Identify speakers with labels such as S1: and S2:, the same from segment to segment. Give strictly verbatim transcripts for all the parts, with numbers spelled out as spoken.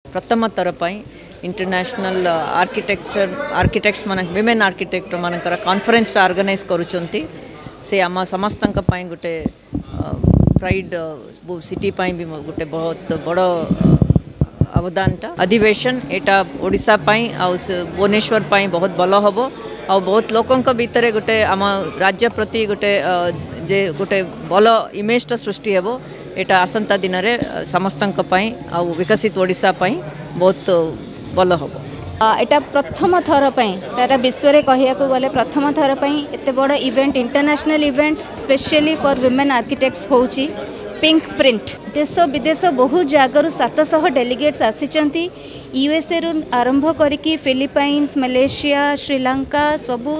S1: प्रथम थर international architecture architects मान विमेन आर्किटेक्ट मानकर कॉन्फ्रेंस ऑर्गेनाइज करुँच से आम समस्त गोटे प्राइड सिटी भी गोटे बहुत बड़ अवदानटा अधिवेशन एटा ओडिशा आउ भुवनेश्वर बहुत भल हम आ बहुत लोकों भितर गोटे आम राज्य प्रति गोटे जे गोटे भल इमेजटा सृष्टि हेबो एटा आसंता दिन में समस्त आ विकसित ओडिशा बहुत भल हम
S2: एटा प्रथम थर सारा विश्व में कहया गले प्रथम थर एत बड़ event international event specially for women architects होची पिंक प्रिंट देश विदेश बहुत जगार सात सौ डेलीगेट्स आसी यूएसए रु आरंभ करिकी फिलिपाइन्स मलेशिया श्रीलंका सबू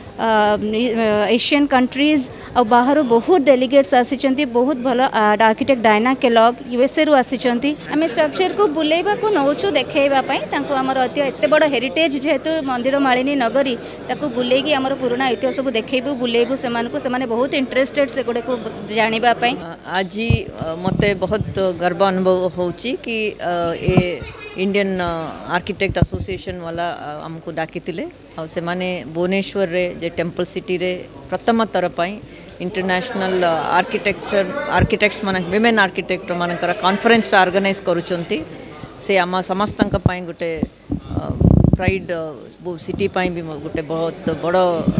S2: एशियन कंट्रीज और बाहर बहुत डेलीगेट्स आसी बहुत भल आर्किटेक्ट डायना केलॉग यूएसए रु आसी आम स्ट्रक्चर को बुलेबा को नौचु देखेबापी आमर एत बड़ हेरिटेज जेहेतु मंदिर मालिनी नगरी ताकू बुलेगी आमर पुराना इतिहास सब देखु बुलेबू से बहुत इंटरेस्टेड से गुड़े को जानापी
S1: आज मत बहुत गर्व अनुभव होची कि ए इंडियन आर्किटेक्ट एसोसिएशन वाला आमको डाकी से माने भुवनेश्वर रे जे टेम्पल सिटी रे प्रथम थर इंटरनेशनल आर्किटेक्चर आर्किटेक्ट्स मान विमेन आर्किटेक्ट मानकर कॉन्फ्रेंस ऑर्गेनाइज करुँच से आम समस्त गोटे प्राइड सिटी भी गोटे बहुत बड़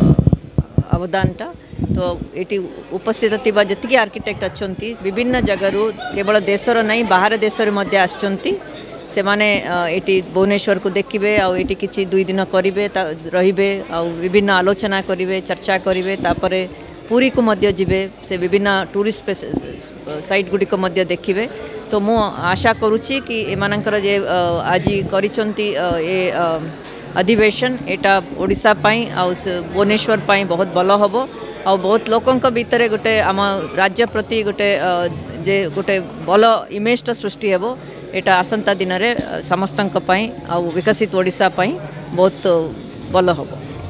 S1: अवदानटा तो ये उपस्थित थिबा जतिकी आर्किटेक्ट अच्छा विभिन्न जगार केवल देशर नहीं बाहर देशर मध्य आसचंती से माने एटी भुवनेश्वर को देखिए आउ एटी किछि दुई दिन करिवे रहिबे आउ विभिन्न आलोचना करिवे चर्चा करिवे तापरे पुरी को मध्य जिबे से विभिन्न टूरिस्ट साइट गुडी को मध्य देखिवे तो मु आशा करूची कि एमानकर जे आज करिसंती ए अधिवेशन एटा ओडिशा पई आउ भुवनेश्वर पई बहुत भल हम आ बहुत लोकों भितर गोटे आम राज्य प्रति गोटे जे गोटे भल इमेजटा सृष्टि हेबो एटा आसंता दिन में समस्त आ विकसित ओडिशा बहुत भल हम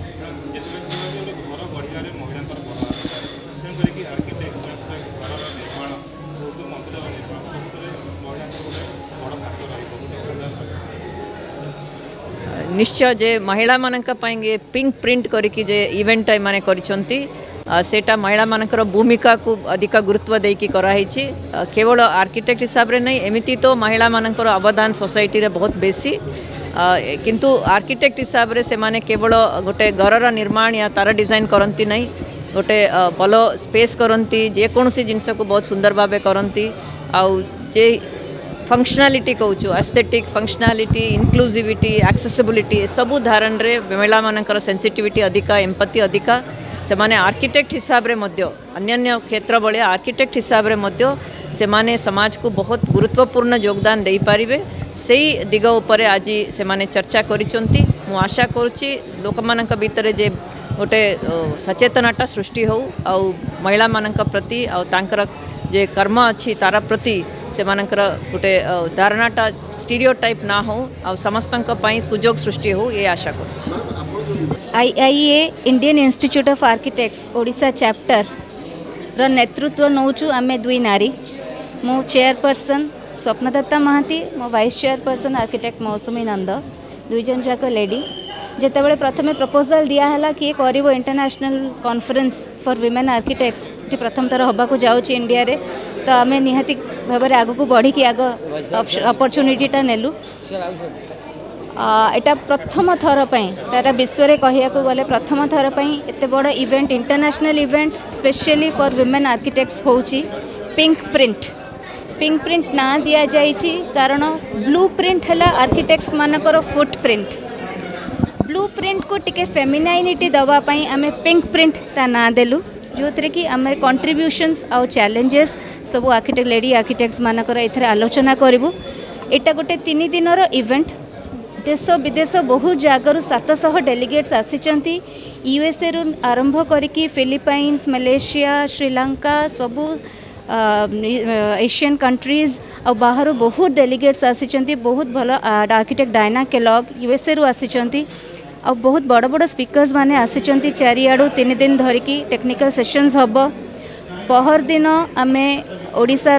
S1: निश्चय जे महिला मानक पिंक प्रिंट करिकी जे इवेंट माने करिसंती सेटा महिला मानकर भूमिका को अधिक गुरुत्व देकी कराई केवल आर्किटेक्ट हिसाब रे नहीं एमिति तो महिला मानकर अवदान सोसाइटी रे बहुत बेसी किंतु आर्किटेक्ट हिसाब रे से माने केवल गोटे घरर निर्माण या तार डिजाइन करती नहीं गोटे भल स्पेस करती जेकोसी जिनस को बहुत सुंदर भाव करती आउ जे फंक्शनालिटी कहूँ एस्थेटिक फंक्शनालिटी इनक्लूसिविटी एक्सेसिबिलिटी सबू धारण रे महिला मानकर सेंसिटिविटी अधिका एम्पैथी अधिका से माने आर्किटेक्ट हिसाब रे मध्य अन्य क्षेत्र भाया आर्किटेक्ट हिसाब रे मध्य से माने समाज को बहुत गुरुत्वपूर्ण योगदान दे पारिबे सेही दिग उपरे आज से माने चर्चा करिसंती मु आशा करुच्ची लोक मानक भितर जे गोटे सचेतनता सृष्टि हो आउ महिला मानक प्रति आउ तांकर जे कर्म अच्छी तार प्रति से मानकर गोटे धारणाटा स्टीरियोटाइप ना हो आ समस्तंक पई सुजोग सृष्टि हो ये आशा करुच्ची
S2: I I A Indian Institute of Architects Odisha chapter रो नेतृत्व नौचु आमे दुई नारी मो चेयरपर्सन स्वप्नदत्ता महाती मो वाइस चेयरपर्सन आर्किटेक्ट मौसुमी नंद दुई जन जाक लेडी जितेबाला प्रथम प्रपोजल दिहला कि करिवो international conference for women architects ये प्रथम थर होबाकू जाउची इंडिया रे तो आम निहाती भाव में आग को बढ़ी कि आग अपॉर्चुनिटीटा नेलु एटा प्रथम थर सारा विश्व में कहया गले प्रथम थर एत बड़ event international event specially for women architects होची पिंक प्रिंट पिंक प्रिंट ना दिया जाइची कारण ब्लू प्रिंट है आर्किटेक्ट्स मानकर फुट प्रिंट ब्लू प्रिंट को टिके फेमिनाइनिटी दवापाई आमे पिंक प्रिंट ता ना देलु जो थे कि आम कंट्रीब्यूशंस आउ चैलेंजेस सब आर्किटेक्ट लेडी आर्किटेक्ट्स मानकर एथरे आलोचना करूँ एटा गोटे तीन दिन इवेंट देश विदेश बहुत जगार सात सौ डेलीगेट्स आसी यूएसए रु आरंभ करिकी फिलिपाइन्स मलेशिया श्रीलंका सबू एशियन कंट्रीज और बाहर बहुत डेलीगेट्स आसी बहुत भल आर्किटेक्ट डायना केलॉग यूएसए रु आसी और बहुत बड़ बड़ स्पीकर्स माने आसी चारिआडू तीन दिन धरिकी टेक्निकल सेशंस हम पहर दिन आमे ओडिशार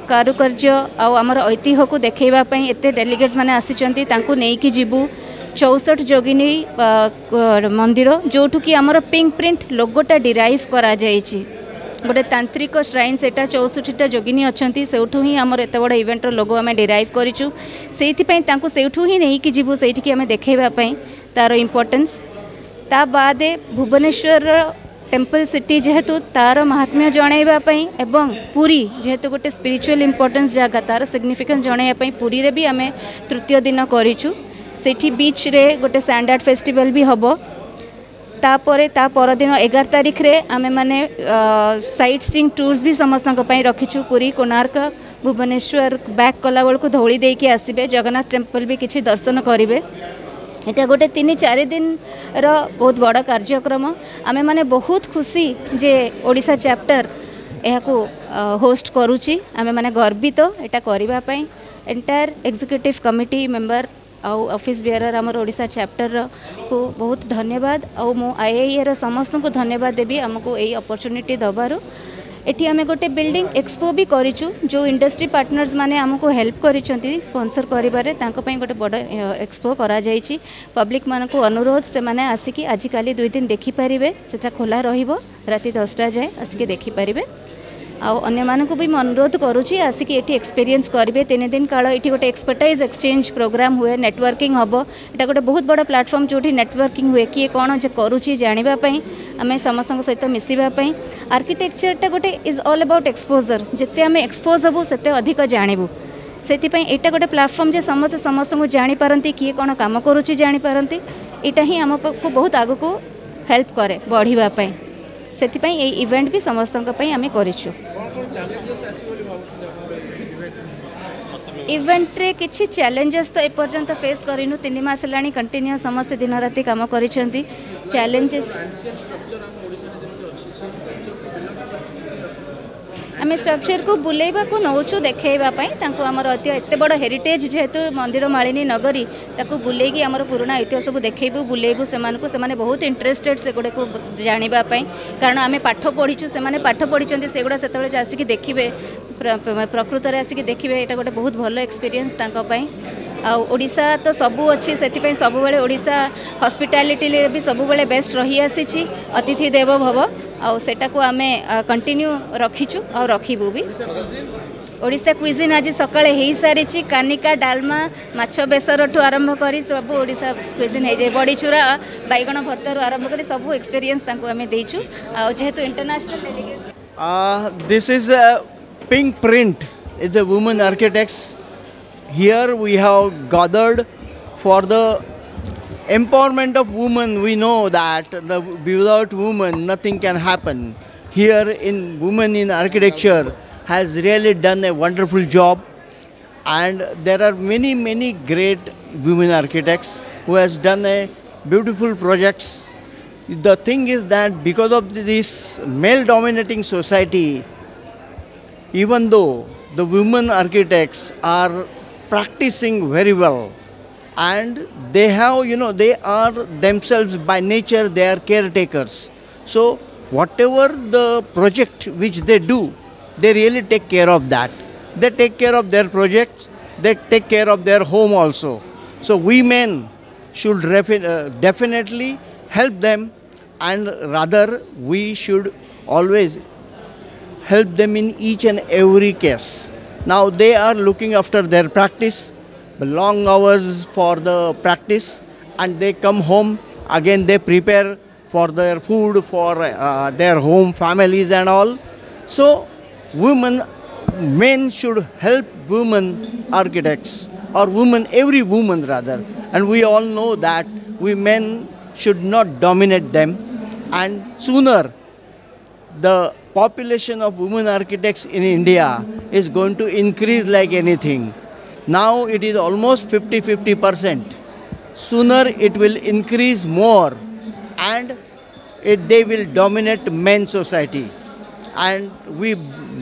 S2: कारुकार्य आउ आमर ऐतिह्य को देखैवाई एत डेलीगेट्स मैंने आसी तांको नेकी जीवु चौसठ जोगिनी मंदिर जोठु कि आमर पिंक प्रिंट लोगोटा डिराइव करा जाइछि गोटे तांत्रिक श्राइन सेटा चौसठीटा जोगिनी अच्छी से ही आमर एत बड़ इवेंटर लोगो आम डिराइव करूँ से सेठू ही नहीं कि जीवु से आम देखैवाई तार इम्पोर्टेंस ता बादे भुवनेश्वर टेम्पल सिटी जेहेतु तार महात्म्य जनवाई एवं पुरी जेहेतु गोटे स्पिरिचुअल इम्पोर्टेंस जगह तार सिग्निफिकेंस जनवाई पुरी रे भी आम तृतीय दिन करूँ सेठी बीच रे गोटे सैंडार्ड फेस्टिवल भी हम तापर ता परदिन एगार तारिख रे आमे माने साइट सीइंग टूर्स भी समस्त रखीचु पुरी कोणार्क भुवनेश्वर बैक कला बेलू धौली देके आसबे जगन्नाथ टेम्पल भी किसी दर्शन करेंगे एटा गोटे तीन चार दिन रो बहुत बड़ा कार्यक्रम आमे माने बहुत खुशी जे ओडिशा चैप्टर यहाकू होस्ट करुची आमे माने गर्वित तो एटा करिबा पई एंटायर एग्जीक्यूटिव कमिटी मेंबर आउ ऑफिस बियरर आमर ओडिशा चैप्टर को बहुत धन्यवाद आउ मो आईआईए रो समस्त को धन्यवाद देबी हमको एई अपॉर्चुनिटी दबारो एठी आमे गोटे बिल्डिंग एक्सपो भी करिचु जो इंडस्ट्री पार्टनर्स माने हमको हेल्प करिसंती स्पॉन्सर करिबारे तांको पई गोटे बड़ एक्सपो करा जाईची पब्लिक मान को अनुरोध से माने आसिकी आज काली दुई दिन देखि परिबे सेटा खोला रहिबो राति दसटा जाए आसिकी देखि परिबे आउ अन्य मानकु भी अनुरोध करुँची आसिकी एठी एक्सपीरियंस करेंगे तीन दिन काल ये गोटे एक्सपर्टाइज एक्सचेंज प्रोग्राम हुए नेटवर्किंग हम एटा गोटे बहुत बड़ा प्लेटफॉर्म जो नेटवर्किंग हुए किए कौन जे करुँची जानापी आम समस्त सहित मिसवाई आर्किटेक्चरटा गोटे इज ऑल अबाउट एक्सपोजर जिते आम एक्सपोज हबू से अधिक जानबू से यहाँ गोटे प्लेटफॉर्म जे समस्त समस्त को जापारती किए कौन कम करुँची जापारती यहाँ ही आमको बहुत आग को हेल्प करे बढ़ावाई से इवेंट भी समस्त आम करूँ इवेंट रे किछि चैलेंजेस तो एपर्यंत फेस करिनु तीन मास लानी कंटिन्यू समस्त दिन राति काम करिसेंती चैलेंजेस आम स्ट्रक्चर को बुलेबा को नौचु देखैबा तांको आमर ऐतिह्य एते बड़ हेरिटेज जेहेतु मंदिर मालिनी नगरी ताकू बुलेगी आमर पुराना ऐतिह्य सब देखैबू बुलेबू सेमानकु सेमाने बहुत इंटरेस्टेड से गुडे को जानिबा पई कारण आमे पाठ पढ़ीचु सेमाने पाठ पढ़ीचंती सेगुडा सेतबेले आसिकी देखिबे प्रकृत रे आसिकी देखिबे एटा गोटे बहुत भलो एक्सपीरियंस तांको पई आ ओडिशा तो सबू अच्छी से सब बेले ओडिशा हॉस्पिटैलिटी भी सब बेले बेस्ट रही आसी अतिथि देव भव आ सेटा को आमे कंटिन्यू रखीचु आ रखिबू भी ओडिशा क्विजिन आज सकाळे हो सारी कानिका डालमा माछ बेसर ठू आरंभ करी सब ओडिशा क्विजिन हो जाए बड़ी चूरा बैगण भर्ता आरंभ करी सब एक्सपीरियंस तांको आमे देइचु आ जेहेतु international delegate
S3: this is pink print is the women architects. Here we have gathered for the empowerment of women. We know that the, without women nothing can happen. Here in Women in Architecture has really done a wonderful job, and there are many many great women architects who has done a beautiful projects. The thing is that because of this male dominating society, even though the women architects are practicing very well, and they have, you know, they are themselves by nature, they are caretakers. So whatever the project which they do, they really take care of that. They take care of their projects, they take care of their home also. So we men should uh, definitely help them, and rather we should always help them in each and every case. Now they are looking after their practice, long hours for the practice, and they come home again, they prepare for their food, for uh, their home families and all. So women, men should help women architects, or women, every woman rather, and we all know that we men should not dominate them, and sooner the population of women architects in India is going to increase like anything. Now it is almost fifty fifty percent. Sooner it will increase more, and it, they will dominate men's society, and we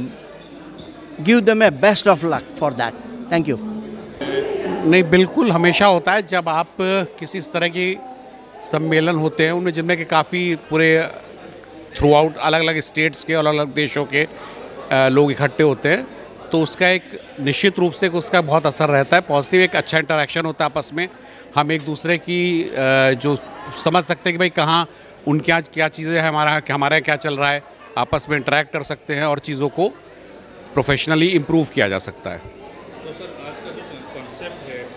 S3: give them a best of luck for that. Thank you.
S4: नहीं, बिल्कुल हमेशा होता है जब आप किसी इस तरह की सम्मेलन होते हैं उनमें जिनमें कि काफ़ी पूरे थ्रू आउट अलग अलग स्टेट्स के अलग अलग देशों के लोग इकट्ठे होते हैं, तो उसका एक निश्चित रूप से उसका बहुत असर रहता है, पॉजिटिव एक अच्छा इंटरेक्शन होता है आपस में। हम एक दूसरे की जो समझ सकते हैं कि भाई कहाँ उनके यहाँ क्या चीज़ें हैं, हमारा हमारे यहाँ क्या चल रहा है, आपस में इंटरेक्ट कर सकते हैं और चीज़ों को प्रोफेशनली इम्प्रूव किया जा सकता है।
S5: तो सर आज का जो कॉन्सेप्ट है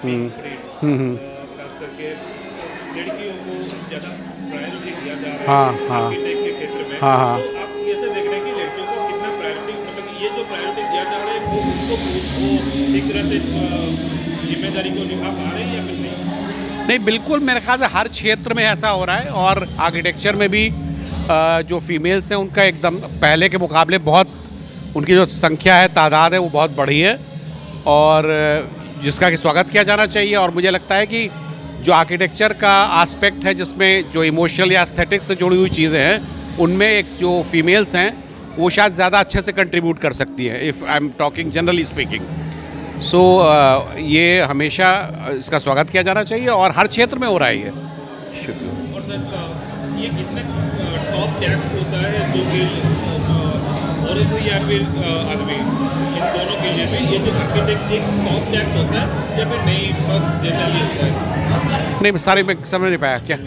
S5: खास करके लड़कियों को ज़्यादा प्रायोरिटी दिया जा रहा है
S4: हाँ हाँ
S5: आर्किटेक्ट के क्षेत्र में,
S4: हाँ हाँ
S5: तो आप कैसे देख रहे हैं कि लड़कियों को कितना प्रायोरिटी, मतलब ये जो प्रायोरिटी दिया जा रहा है वो उसको वो एक तरह से जिम्मेदारी को निभा पा रहे हैं या फिर नहीं?
S4: नहीं, बिल्कुल मेरे ख्याल से हर क्षेत्र में ऐसा हो रहा है और आर्किटेक्चर में भी जो फीमेल्स हैं उनका एकदम पहले के मुकाबले बहुत उनकी जो संख्या है, तादाद है, वो बहुत बढ़ी है और जिसका कि स्वागत किया जाना चाहिए। और मुझे लगता है कि जो आर्किटेक्चर का एस्पेक्ट है जिसमें जो इमोशनल या एस्थेटिक्स से जुड़ी हुई चीज़ें हैं उनमें एक जो फीमेल्स हैं वो शायद ज़्यादा अच्छे से कंट्रीब्यूट कर सकती है, if I am talking generally speaking. So ये हमेशा इसका स्वागत किया जाना चाहिए और हर क्षेत्र में हो रहा है ये। शुक्रिया।
S5: और सर ये कितना टॉप टैक्स होता है जो कि औरत या फिर आदमी इन दोनों के लिए भी ये जो आर्किटेक्ट एक टॉप टैक्स होता है या फिर नहीं बस जनरली होता है?
S4: नहीं, सारे में समझ नहीं पाया क्या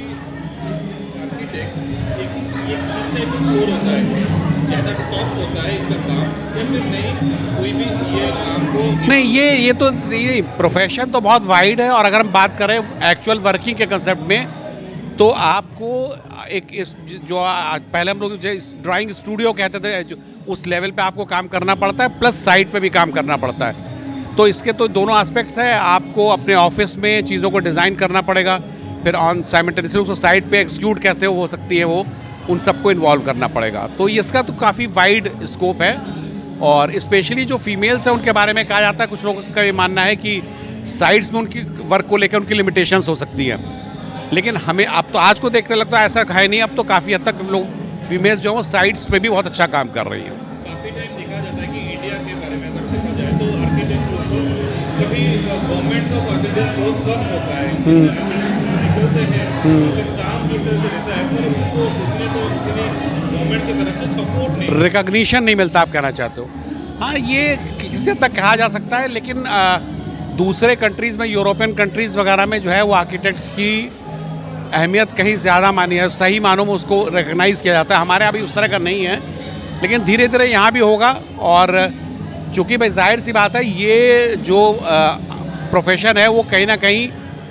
S5: आर्किटेक्ट एक ये किस टाइप का स्कोर होता है, ज़्यादा टॉप होता है इसका काम या फिर नहीं कोई भी ये काम को?
S4: नहीं, ये ये तो ये प्रोफेशन तो बहुत वाइड है और अगर हम बात करें एक्चुअल वर्किंग के कंसेप्ट में तो आपको एक इस जो पहले हम लोग ड्राइंग स्टूडियो कहते थे जो उस लेवल पे आपको काम करना पड़ता है, प्लस साइट पे भी काम करना पड़ता है। तो इसके तो दोनों एस्पेक्ट्स हैं, आपको अपने ऑफिस में चीज़ों को डिज़ाइन करना पड़ेगा, फिर ऑन साइमल्टेनियसली उसको साइट पे एक्सिक्यूट कैसे हो सकती है वो उन सबको इन्वॉल्व करना पड़ेगा। तो इसका तो काफ़ी वाइड स्कोप है और स्पेशली जो फीमेल्स हैं उनके बारे में कहा जाता है, कुछ लोगों का ये मानना है कि साइट्स में उनकी वर्क को लेकर उनकी लिमिटेशंस हो सकती हैं, लेकिन हमें अब तो आज को देखते लगता है ऐसा है नहीं। अब तो काफ़ी हद तक लोग फीमेल्स जो हैं साइट्स पे भी बहुत अच्छा काम कर रही हैं।
S5: काफ़ी टाइम देखा जाता है कि इंडिया के बारे में अगर देखा जाए तो आर्किटेक्ट लोग को कभी गवर्नमेंट का परसेंटेज बहुत कम होता है, निकलते हैं तो काम जिस तरह से रहता है पर उनको उतने तो गवर्नमेंट की तरफ से सपोर्ट नहीं,
S4: रिकॉग्निशन नहीं मिलता, आप कहना चाहते हो? हाँ, ये किसी हद तक कहा जा सकता है, लेकिन आ, दूसरे कंट्रीज़ में, यूरोपियन कंट्रीज़ वगैरह में जो है वो आर्किटेक्ट्स की अहमियत कहीं ज़्यादा मानी है, सही मानों में उसको रिकग्नाइज़ किया जाता है। हमारे यहाँ भी उस तरह का नहीं है, लेकिन धीरे धीरे यहाँ भी होगा। और चूँकि भाई जाहिर सी बात है ये जो प्रोफेशन है वो कहीं ना कहीं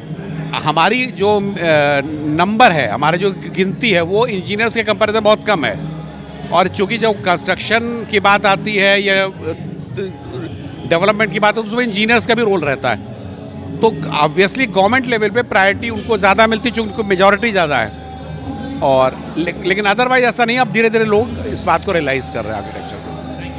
S4: हमारी जो नंबर है, हमारे जो गिनती है वो इंजीनियर्स के कंपैरिजन बहुत कम है। और चूँकि जब कंस्ट्रक्शन की बात आती है या डेवलपमेंट की बात है तो उसमें इंजीनियर्स का भी रोल रहता है, तो ऑब्वियसली गवर्नमेंट लेवल पे प्रायोरिटी उनको ज़्यादा मिलती है, चूँकि उनको मेजॉरिटी ज़्यादा है। और ले, लेकिन अदरवाइज ऐसा नहीं, अब धीरे धीरे लोग इस बात को रियलाइज़ कर रहे हैं आर्किटेक्चर को।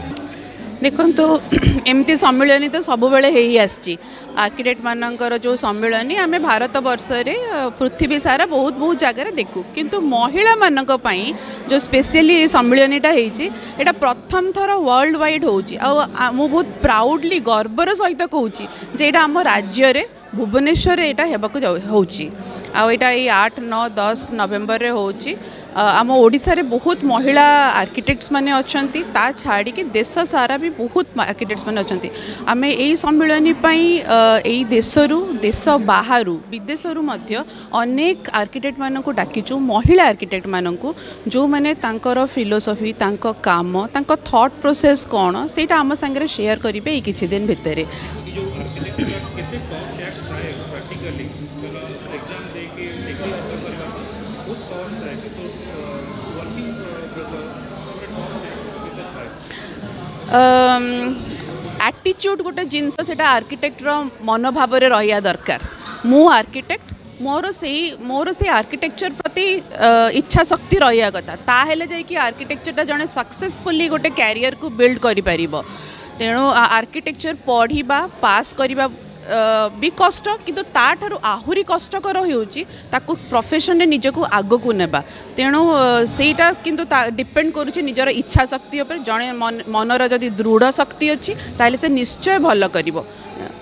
S6: देखो तो एमती सम्मिलनी तो सब बेले ही आसी आर्किटेक्ट मानकर जो सम्मिलनी आम भारत वर्ष में पृथ्वी सारा बहुत बहुत जगह देखू, किंतु महिला मानक पई जो स्पेशली सम्मिलनीटा होता प्रथम थर वर्ल्ड वाइड होची। आ मु बहुत प्राउडली गर्वर सहित कहूँ जे एटा आम राज्य रे भुवनेश्वर यहाँ हेबाकु होची। आ एटा ये आठ नौ दस नवेम्बर रे होची। आम ओडिशा रे बहुत महिला आर्किटेक्ट्स माने अछंती, ता छाड़ी के देश सारा भी बहुत आर्किटेक्ट्स माने अछंती। आमे एई सम्मिलनी पई एई देशरू देश बाहरु विदेशरू मध्य अनेक आर्किटेक्ट मानकु डाकिचु, महिला आर्किटेक्ट मानकु जो माने तांकर फिलोसफी, तांको काम, तांको थॉट प्रोसेस कोन सेटा आम संगे शेयर करिवे एई किछि दिन भितरे। एटीट्यूड गोटे जिनस से आर्किटेक्टर मनोभाव रहा दरकार। मु आर्किटेक्ट मोर से मोर से आर्किटेक्चर प्रति इच्छा शक्ति रहा कथा, ताहेले जाइए आर्किटेक्चरटा जड़े सक्सेसफुली गोटे कैरियर को बिल्ड करि परिबो। तेणु आर्किटेक्चर पढ़ा पास करवा भी कष्ट, किंतु ताठारु आहुरी कष्टकर होउची ताकू प्रोफेशन रे निजको आगो को नेबा। तेणु सेटा किंतु डिपेंड करूची निजर इच्छा शक्ति उपर। जणे मनर जदि दृढ़ शक्ति अच्छी ताले से निश्चय भल करिवो।